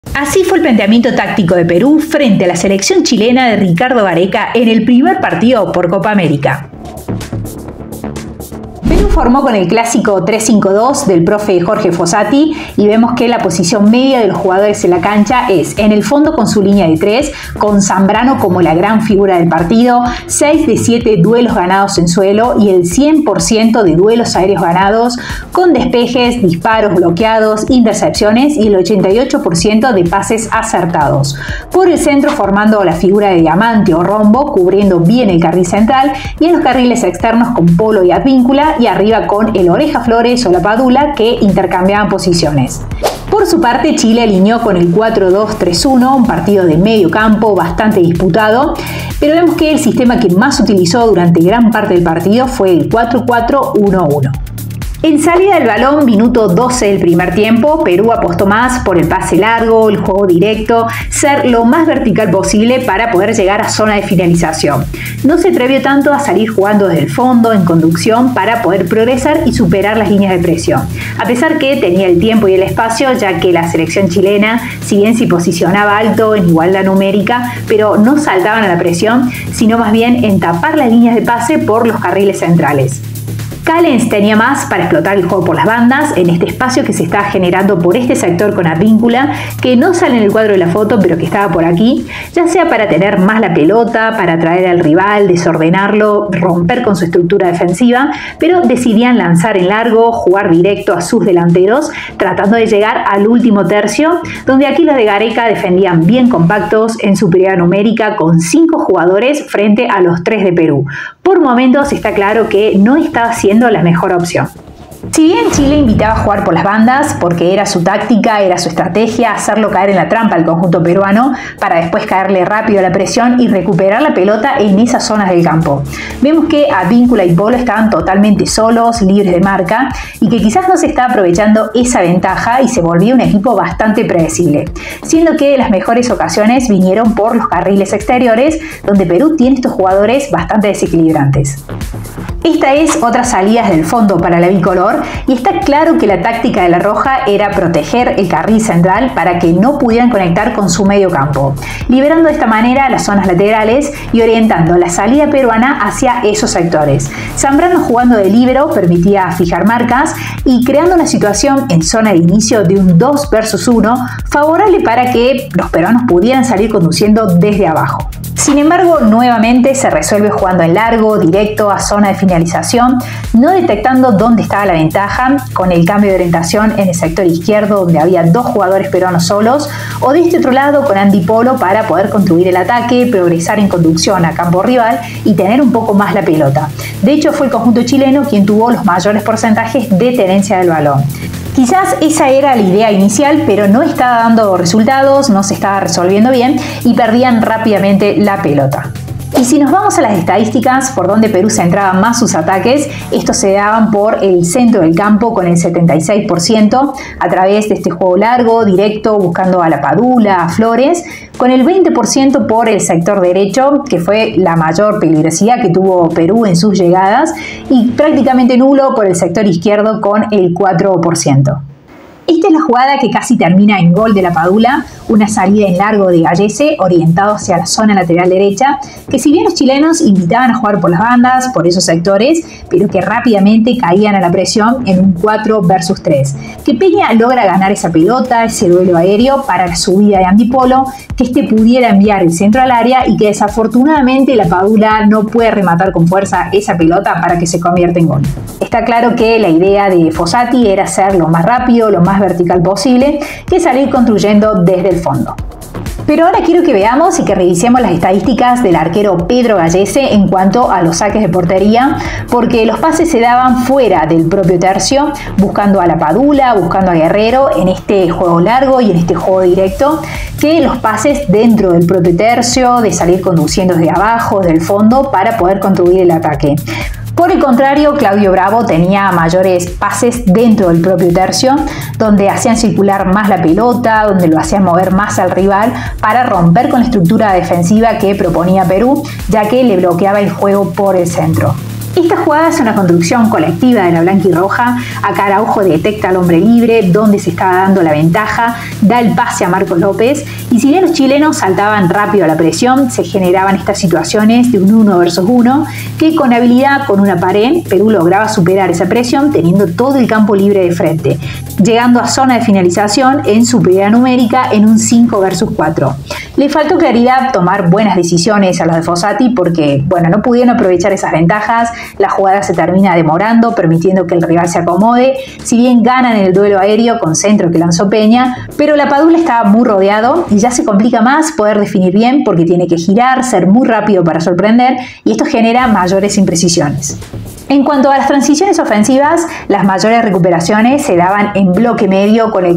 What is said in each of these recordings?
Así fue el planteamiento táctico de Perú frente a la selección chilena de Ricardo Gareca en el primer partido por Copa América. Perú formó con el clásico 3-5-2 del profe Jorge Fossati y vemos que la posición media de los jugadores en la cancha es en el fondo con su línea de 3, con Zambrano como la gran figura del partido, 6 de 7 duelos ganados en suelo y el 100% de duelos aéreos ganados, con despejes, disparos bloqueados, intercepciones y el 88% de pases acertados. Por el centro formando la figura de diamante o rombo, cubriendo bien el carril central, y en los carriles externos con Polo y Advíncula, y arriba con el Oreja Flores o la Padula, que intercambiaban posiciones. Por su parte, Chile alineó con el 4-2-3-1, un partido de medio campo bastante disputado, pero vemos que el sistema que más utilizó durante gran parte del partido fue el 4-4-1-1. En salida del balón, minuto 12 del primer tiempo, Perú apostó más por el pase largo, el juego directo, ser lo más vertical posible para poder llegar a zona de finalización. No se atrevió tanto a salir jugando desde el fondo, en conducción, para poder progresar y superar las líneas de presión. A pesar que tenía el tiempo y el espacio, ya que la selección chilena, si bien se posicionaba alto en igualdad numérica, pero no saltaban a la presión, sino más bien en tapar las líneas de pase por los carriles centrales. Callens tenía más para explotar el juego por las bandas en este espacio que se está generando por este sector con Advíncula, que no sale en el cuadro de la foto pero que estaba por aquí, ya sea para tener más la pelota, para atraer al rival, desordenarlo, romper con su estructura defensiva, pero decidían lanzar en largo, jugar directo a sus delanteros, tratando de llegar al último tercio, donde aquí los de Gareca defendían bien compactos en superioridad numérica con 5 jugadores frente a los 3 de Perú. Por momentos está claro que no estaba siendo la mejor opción. Si bien Chile invitaba a jugar por las bandas, porque era su táctica, era su estrategia, hacerlo caer en la trampa al conjunto peruano, para después caerle rápido a la presión y recuperar la pelota en esas zonas del campo. Vemos que Advíncula y Polo estaban totalmente solos, libres de marca, y que quizás no se estaba aprovechando esa ventaja y se volvía un equipo bastante predecible, siendo que las mejores ocasiones vinieron por los carriles exteriores, donde Perú tiene estos jugadores bastante desequilibrantes. Esta es otra salida del fondo para la bicolor y está claro que la táctica de la Roja era proteger el carril central para que no pudieran conectar con su medio campo, liberando de esta manera las zonas laterales y orientando la salida peruana hacia esos sectores. Zambrano jugando de líbero permitía fijar marcas y creando una situación en zona de inicio de un 2 versus 1 favorable para que los peruanos pudieran salir conduciendo desde abajo. Sin embargo, nuevamente se resuelve jugando en largo, directo, a zona de finalización, no detectando dónde estaba la ventaja, con el cambio de orientación en el sector izquierdo donde había 2 jugadores peruanos solos, o de este otro lado con Andy Polo para poder construir el ataque, progresar en conducción a campo rival y tener un poco más la pelota. De hecho, fue el conjunto chileno quien tuvo los mayores porcentajes de tenencia del balón. Quizás esa era la idea inicial, pero no estaba dando resultados, no se estaba resolviendo bien y perdían rápidamente la pelota. Y si nos vamos a las estadísticas por donde Perú centraba más sus ataques, estos se daban por el centro del campo con el 76%, a través de este juego largo, directo, buscando a la Padula, a Flores, con el 20% por el sector derecho, que fue la mayor peligrosidad que tuvo Perú en sus llegadas, y prácticamente nulo por el sector izquierdo con el 4%. Esta es la jugada que casi termina en gol de la Padula, una salida en largo de Gallese orientado hacia la zona lateral derecha, que si bien los chilenos invitaban a jugar por las bandas, por esos sectores, pero que rápidamente caían a la presión en un 4 versus 3. Que Peña logra ganar esa pelota, ese duelo aéreo para la subida de Andy Polo, que este pudiera enviar el centro al área y que desafortunadamente la Padula no puede rematar con fuerza esa pelota para que se convierta en gol. Está claro que la idea de Fossati era ser lo más rápido, lo más vertical posible, que salir construyendo desde el fondo. Pero ahora quiero que veamos y que revisemos las estadísticas del arquero Pedro Gallese en cuanto a los saques de portería, porque los pases se daban fuera del propio tercio, buscando a la Padula, buscando a Guerrero en este juego largo y en este juego directo, que los pases dentro del propio tercio, de salir conduciendo desde abajo, del fondo, para poder construir el ataque. Por el contrario, Claudio Bravo tenía mayores pases dentro del propio tercio, donde hacían circular más la pelota, donde lo hacían mover más al rival para romper con la estructura defensiva que proponía Perú, ya que le bloqueaba el juego por el centro. Esta jugada es una construcción colectiva de la blanquirroja. Acá Araujo detecta al hombre libre, donde se estaba dando la ventaja, da el pase a Marcos López, y si bien los chilenos saltaban rápido a la presión, se generaban estas situaciones de un 1 versus 1, que con habilidad, con una pared, Perú lograba superar esa presión teniendo todo el campo libre de frente, llegando a zona de finalización en superioridad numérica en un 5 versus 4. Le faltó claridad, tomar buenas decisiones a los de Fossati porque, no pudieron aprovechar esas ventajas, la jugada se termina demorando, permitiendo que el rival se acomode, si bien ganan en el duelo aéreo con centro que lanzó Peña, pero la Padula estaba muy rodeado y ya se complica más poder definir bien porque tiene que girar, ser muy rápido para sorprender y esto genera mayores imprecisiones. En cuanto a las transiciones ofensivas, las mayores recuperaciones se daban en bloque medio con el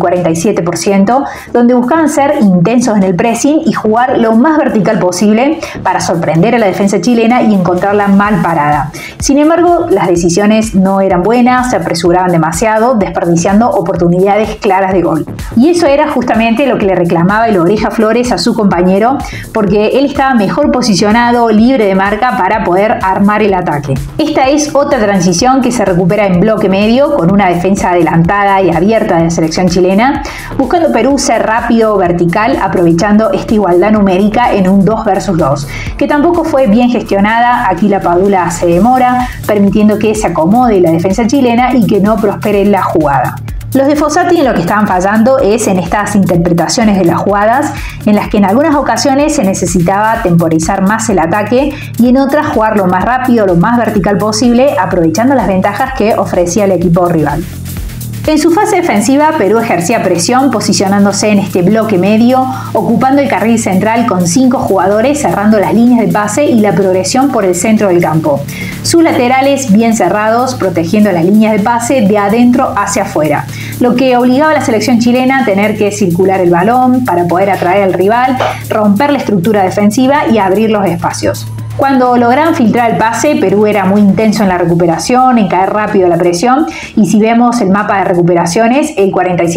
47%, donde buscaban ser intensos en el pressing y jugar lo más vertical posible para sorprender a la defensa chilena y encontrarla mal parada. Sin embargo, las decisiones no eran buenas, se apresuraban demasiado, desperdiciando oportunidades claras de gol. Y eso era justamente lo que le reclamaba el Oreja Flores a su compañero, porque él estaba mejor posicionado, libre de marca para poder armar el ataque. Esta es otra transición que se recupera en bloque medio con una defensa adelantada y abierta de la selección chilena, buscando Perú ser rápido, vertical, aprovechando esta igualdad numérica en un 2 versus 2, que tampoco fue bien gestionada. Aquí la Padula se demora, permitiendo que se acomode la defensa chilena y que no prospere la jugada. Los de Fossati en lo que estaban fallando es en estas interpretaciones de las jugadas, en las que en algunas ocasiones se necesitaba temporizar más el ataque y en otras jugar lo más rápido, lo más vertical posible, aprovechando las ventajas que ofrecía el equipo rival. En su fase defensiva, Perú ejercía presión posicionándose en este bloque medio, ocupando el carril central con 5 jugadores, cerrando las líneas de pase y la progresión por el centro del campo. Sus laterales bien cerrados, protegiendo las líneas de pase de adentro hacia afuera, lo que obligaba a la selección chilena a tener que circular el balón para poder atraer al rival, romper la estructura defensiva y abrir los espacios. Cuando lograron filtrar el pase, Perú era muy intenso en la recuperación, en caer rápido a la presión, y si vemos el mapa de recuperaciones, el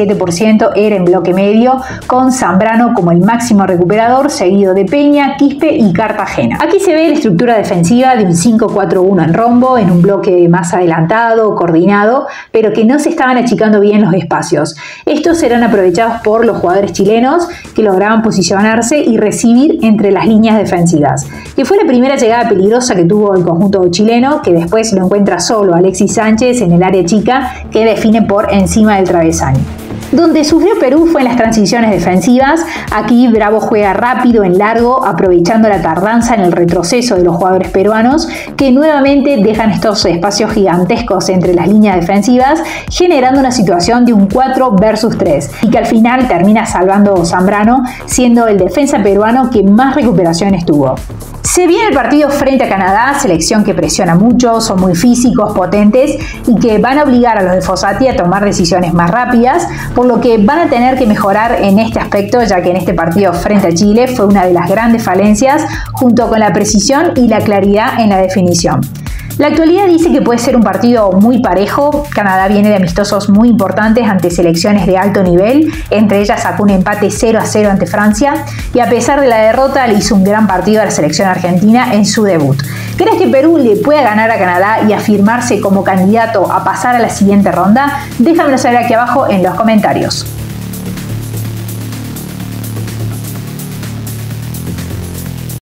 47% era en bloque medio, con Zambrano como el máximo recuperador, seguido de Peña, Quispe y Cartagena. Aquí se ve la estructura defensiva de un 5-4-1 en rombo, en un bloque más adelantado, coordinado, pero que no se estaban achicando bien los espacios. Estos eran aprovechados por los jugadores chilenos, que lograban posicionarse y recibir entre las líneas defensivas, que fue la primera llegada peligrosa que tuvo el conjunto chileno, que después lo encuentra solo Alexis Sánchez en el área chica, que define por encima del travesaño. Donde sufrió Perú fue en las transiciones defensivas. Aquí Bravo juega rápido en largo, aprovechando la tardanza en el retroceso de los jugadores peruanos, que nuevamente dejan estos espacios gigantescos entre las líneas defensivas, generando una situación de un 4 versus 3, y que al final termina salvando Zambrano, siendo el defensa peruano que más recuperaciones tuvo. Se viene el partido frente a Canadá, selección que presiona mucho, son muy físicos, potentes y que van a obligar a los de Fossati a tomar decisiones más rápidas, por lo que van a tener que mejorar en este aspecto, ya que en este partido frente a Chile fue una de las grandes falencias, junto con la precisión y la claridad en la definición. La actualidad dice que puede ser un partido muy parejo. Canadá viene de amistosos muy importantes ante selecciones de alto nivel, entre ellas sacó un empate 0-0 ante Francia y a pesar de la derrota le hizo un gran partido a la selección argentina en su debut. ¿Crees que Perú le pueda ganar a Canadá y afirmarse como candidato a pasar a la siguiente ronda? Déjamelo saber aquí abajo en los comentarios.